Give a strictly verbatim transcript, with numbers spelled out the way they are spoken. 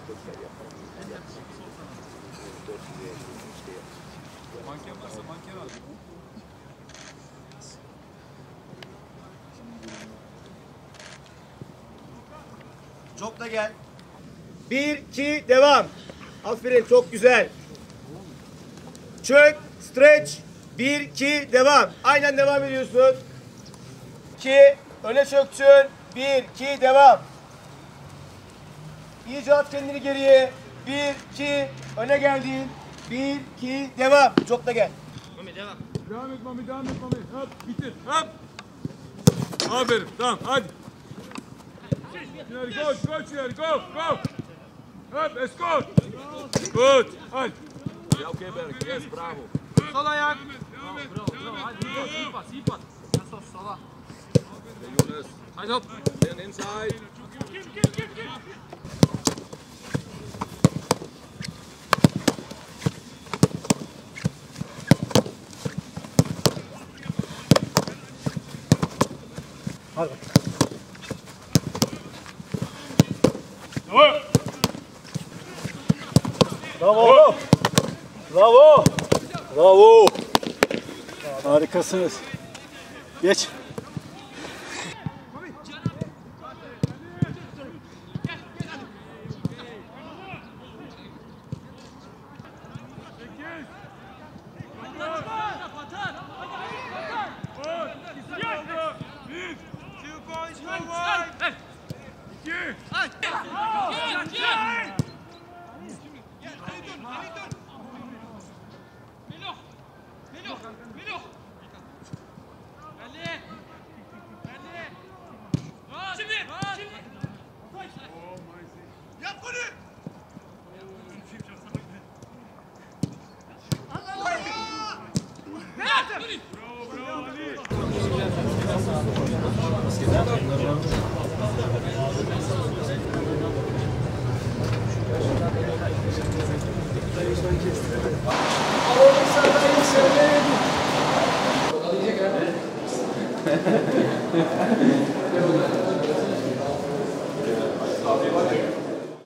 Manken varsa manken al. Çok da gel. Bir, iki, devam. Aferin, çok güzel. Çök, stretch. Bir, iki, devam. Aynen devam ediyorsun. İki, öne çöktün. Bir, iki, devam. İyice at kendini geriye. Bir, iki, öne geldin. Bir, iki, devam. Çok da gel. Mami devam. Devam et Mami, devam et Mami. Hop, bitir. Hop. Aferin, tamam, hadi. Go, go, go, go. Hop, escort. Good. Hadi. Ja, oké, Berk. Yes, bravo. Sol ayak. Bravo, bravo, bravo. Hadi, iyi pas, iyi pas. Sola, sola. Jonas. Hadi hop. Then inside. Hadi. Bravo. Bravo. Bravo. Harikasınız. Geç. Alacak ha.